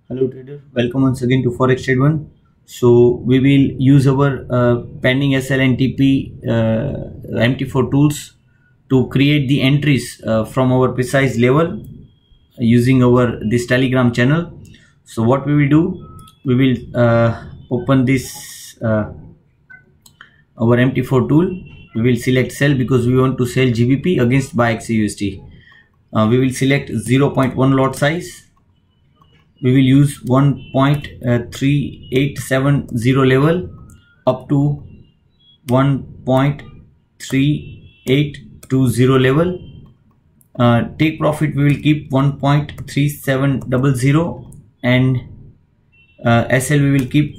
Hello trader, welcome once again to Forex Trade One. So we will use our pending SL and TP MT4 tools to create the entries from our precise level using our this Telegram channel. So what we will do, we will open this our MT4 tool. We will select sell because we want to sell GBP against buy XAUSD. We will select 0.1 lot size. We will use 1.3870 level up to 1.3820 level. Take profit we will keep 1.3700 and SL we will keep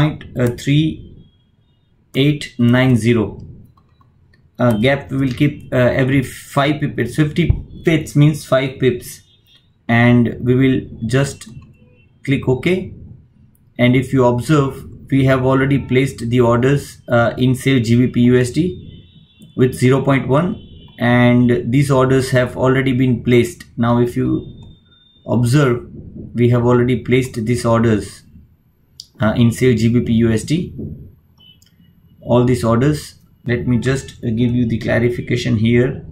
1.3890. Gap we will keep every 5 pips. 50 pips means 5 pips, and we will just click OK. And if you observe, we have already placed the orders in sale GBP USD with 0.1, and these orders have already been placed. Now if you observe, we have already placed these orders in sale GBP USD, all these orders. Let me just give you the clarification here.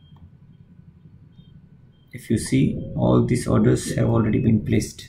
If you see, all these orders have already been placed.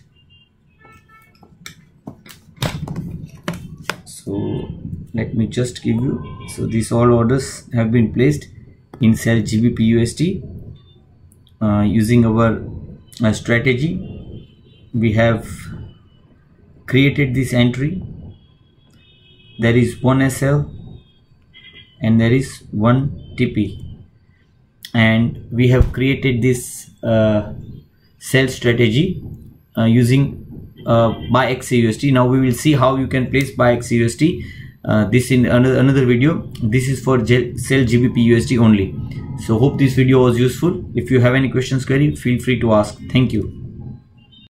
So let me just give you, so these all orders have been placed in sell GBP USD using our strategy. We have created this entry. There is one SL and there is one TP, and we have created this sell strategy using buy XAUSD. Now we will see how you can place buy XAUSD. This in another video. This is for sell GBP USD only. So hope this video was useful. If you have any questions, query, feel free to ask. Thank you.